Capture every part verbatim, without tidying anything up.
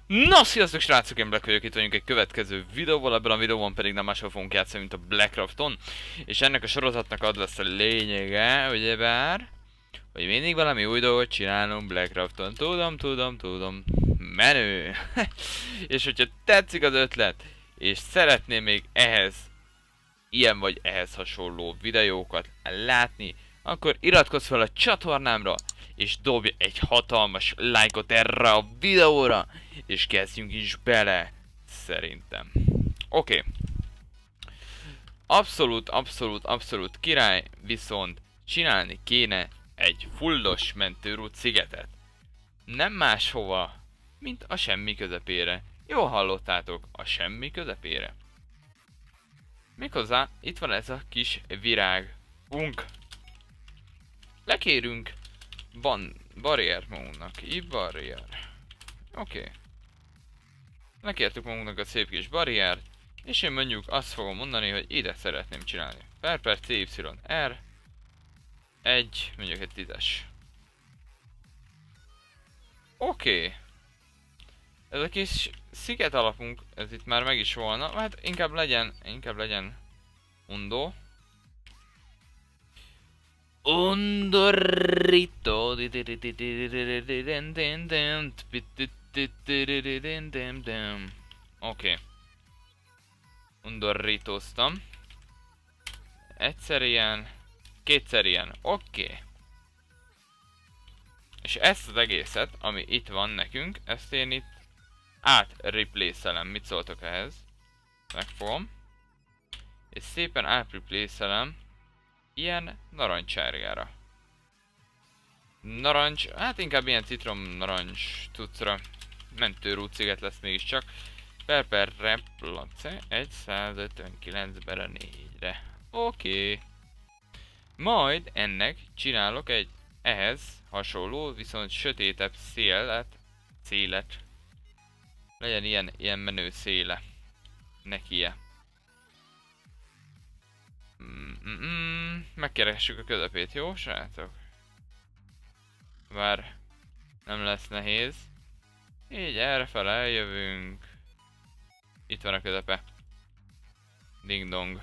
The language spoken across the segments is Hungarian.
Na, sziasztok srácok, én Black vagyok, itt vagyunk egy következő videóval, ebben a videóban pedig nem máshol fogunk játszani, mint a Blackcrafton. És ennek a sorozatnak az lesz a lényege, ugyebár, hogy mindig valami új dolgot csinálunk Blackcrafton. Tudom, tudom, tudom, menő! És hogyha tetszik az ötlet, és szeretném még ehhez, ilyen vagy ehhez hasonló videókat látni, akkor iratkozz fel a csatornámra, és dobj egy hatalmas lájkot erre a videóra, és kezdjünk is bele, szerintem. Oké. Okay. Abszolút, abszolút, abszolút király, viszont csinálni kéne egy fullos mentőrút szigetet. Nem máshova, mint a semmi közepére. Jól hallottátok, a semmi közepére. Méghozzá, itt van ez a kis virág. Unk. Lekérünk. Van barrier magunknak. Így barrier. Oké. Okay. Lekértük magunknak a szép kis barriert, és én mondjuk azt fogom mondani, hogy ide szeretném csinálni. Per per C Y R egy, mondjuk egy tízes. Oké. Okay. Ez a kis sziget alapunk, ez itt már meg is volna, hát inkább legyen, inkább legyen Undo. Undorrito. Oké. Undorritoztam. Egyszer ilyen, kétszer ilyen. Oké. Okay. És ezt az egészet, ami itt van nekünk, ezt én itt átreplace-elem. Mit szóltok ehhez? Megfogom. És szépen átreplace-elem ilyen narancsárgára. Narancs, hát inkább ilyen citrom narancs tucra. Mentőrút sziget lesz mégiscsak. Per per replace százötvenkilenc négyre. Oké. Okay. Majd ennek csinálok egy ehhez hasonló, viszont sötétebb szélet. Szélet. Legyen ilyen, ilyen menő széle. Nekie. Mm -mm -mm. Megkeressük a közepét, jó srácok? Bár nem lesz nehéz. Így errefele eljövünk. Itt van a közepe. Ding dong.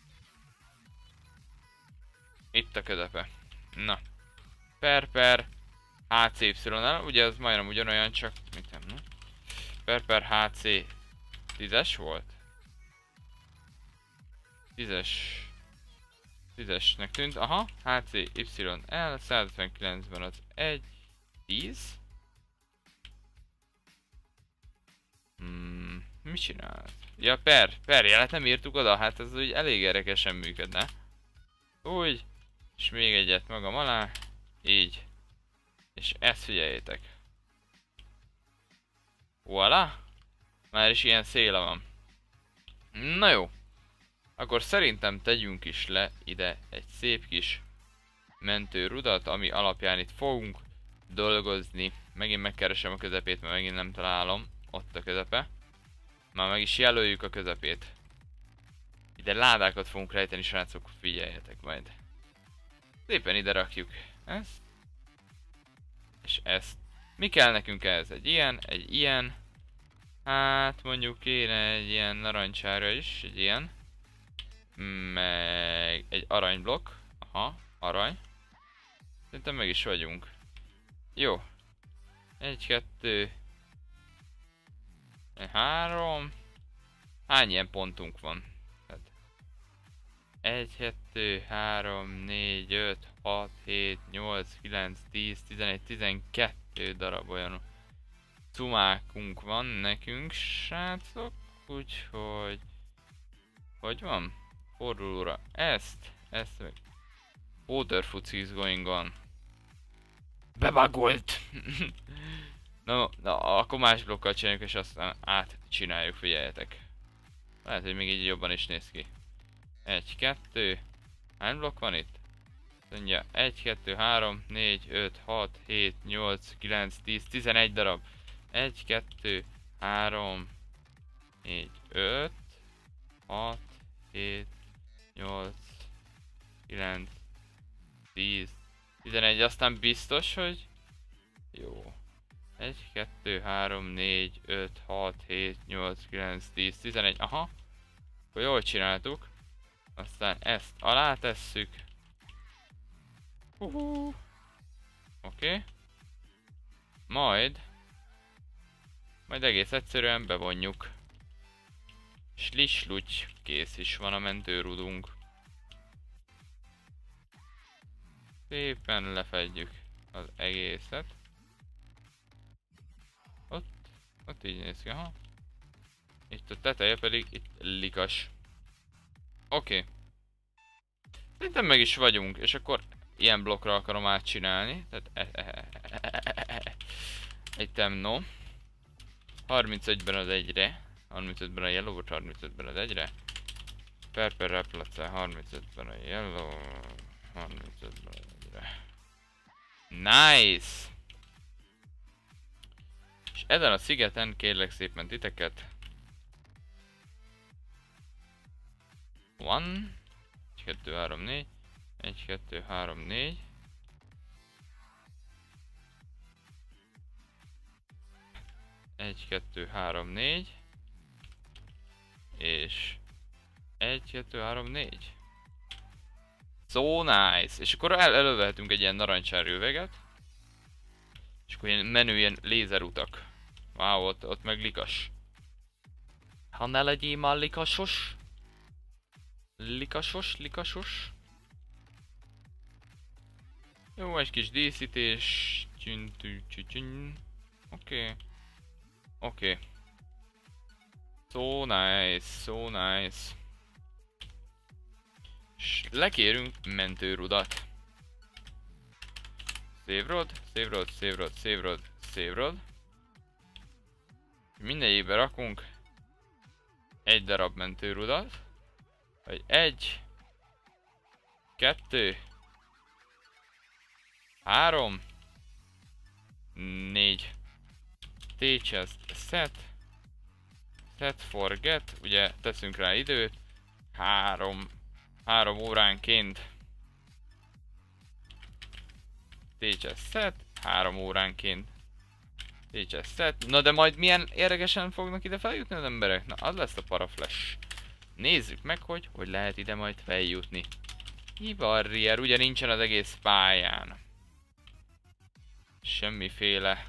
Itt a közepe. Na. Per per H C Y-nál, ugye ez majdnem ugyanolyan, csak mit nem, no? Per per H C tízes volt? tízes. tízesnek tűnt, aha, H C Y L százötvenkilencben az egy, tíz. Hmm, mit csinált? Ja, per, per jelet nem írtuk oda, hát ez úgy elég érdekesen működne. Úgy, és még egyet magam alá, így. És ezt figyeljétek. Voilà! Már is ilyen széle van. Na jó. Akkor szerintem tegyünk is le ide egy szép kis mentőrudat, ami alapján itt fogunk dolgozni. Megint megkeresem a közepét, mert megint nem találom. Ott a közepe. Már meg is jelöljük a közepét. Ide ládákat fogunk rejteni, srácok, figyeljetek majd. Szépen ide rakjuk ezt. És ezt. Mi kell nekünk ehhez? Egy ilyen, egy ilyen. Hát mondjuk kéne egy ilyen narancsára is, egy ilyen. Meg egy aranyblokk. Aha, arany. Szerintem meg is vagyunk. Jó. Egy, kettő. Három. Hány ilyen pontunk van? Hát. Egy, kettő, három, négy, öt, hat, hét, nyolc, kilenc, tíz, tizenegy, tizenkettő darab olyan cumákunk van nekünk, srácok. Úgyhogy... Hogy van? Fordulóra ezt, ezt meg... Waterfoot is going on. Bebagolt! Na, na, akkor más blokkal csináljuk, és aztán átcsináljuk, figyeljetek. Lehet, hogy még így jobban is néz ki. Egy, kettő. Hány blokk van itt? Mondja, egy, kettő, három, négy, öt, hat, hét, nyolc, kilenc, tíz, tizenegy darab. egy, kettő, három, négy, öt, hat, hét, nyolc, kilenc, tíz, tizenegy, aztán biztos, hogy... Jó. egy, kettő, három, négy, öt, hat, hét, nyolc, kilenc, tíz, tizenegy. Aha. Akkor jól csináltuk. Aztán ezt alá tesszük. Uhú. Oké. Okay. Majd. Majd egész egyszerűen bevonjuk. Slisluty. Kész is van a mentőrudunk. Szépen lefedjük az egészet. Ott. Ott így néz ki, aha. Itt a teteje pedig itt likas. Oké. Okay. Szerintem meg is vagyunk, és akkor ilyen blokkra akarom átcsinálni. Tehát egy temno. harmincötben az egyre. harmincötben a yellow, vagy harmincötben az egyre. Perper replace, harmincötben a yellow, harmincötben az egyre. Nice! És ezen a szigeten kérlek szépen titeket. One. egy, kettő, három, négy. egy, kettő, három, négy. egy, kettő, három, négy. És egy, kettő, három, négy. So nice! És akkor el elővehetünk egy ilyen narancsárű üveget. És akkor ilyen menő ilyen lézerutak. Wow, ott, ott meg likas. Ha ne legyél már likasos. Likasos, likasos. Jó, egy kis díszítés. Oké. Oké. So nice, so nice. És lekérünk mentőrudat. Save road, save road, save road, save road, save road. Mindegyikbe rakunk egy darab mentőrudat. Vagy egy, kettő, három, négy. T-chest set. Set forget. Ugye teszünk rá időt. Három, három óránként. T-chest set. Három óránként. T-chest set. Na de majd milyen érdekesen fognak ide feljutni az emberek? Na az lesz a paraflash. Nézzük meg, hogy hogy lehet ide majd feljutni. Barrier, ugye nincsen az egész pályán. Semmiféle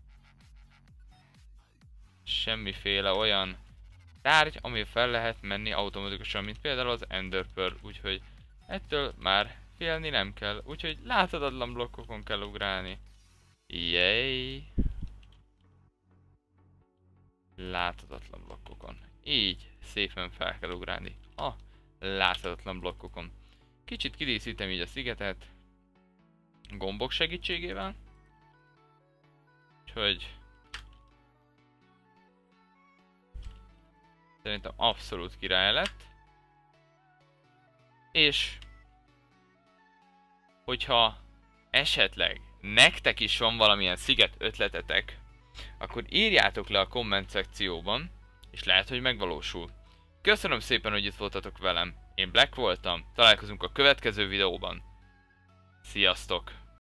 Semmiféle olyan tárgy, ami fel lehet menni automatikusan, mint például az Ender Pearl, úgyhogy ettől már félni nem kell, úgyhogy láthatatlan blokkokon kell ugrálni. Yay! Láthatatlan blokkokon. Így szépen fel kell ugrálni a láthatatlan blokkokon. Kicsit kidíszítem így a szigetet gombok segítségével. Úgyhogy szerintem abszolút király lett. És hogyha esetleg nektek is van valamilyen sziget ötletetek, akkor írjátok le a komment szekcióban, és lehet, hogy megvalósul. Köszönöm szépen, hogy itt voltatok velem. Én Black voltam, találkozunk a következő videóban. Sziasztok!